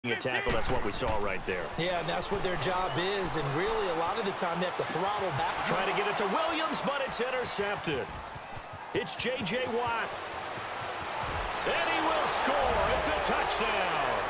A tackle, that's what we saw right there. Yeah, and that's what their job is, and really a lot of the time they have to throttle back. Trying to get it to Williams, but it's intercepted. It's J.J. Watt. And he will score. It's a touchdown.